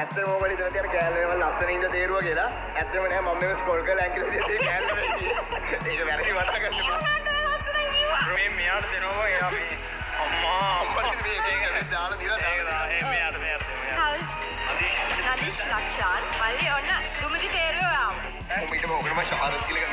ඇත්තම ඕගොල්ලෝ ඉතන තියන කෑල්ල වල ලස්සන ඉඳ තේරුවා කියලා. ඇත්තම නෑ මම මේක ස්කෝල් කරලා ඇන්කල් එකේ තියෙන කෑල්ල වෙන්නේ. ඒක වැරදි වටා ගන්නවා. මේ මෙයාට දෙනවා එයා මේ අම්මා මේක දාලා දීලා මෙයාට නදීෂ් ලක්ෂාන් මල්ලි ඔන්න දුමුදි තේරුවා ආවා. මම ඊට මොකද මම ශාරත් කියලා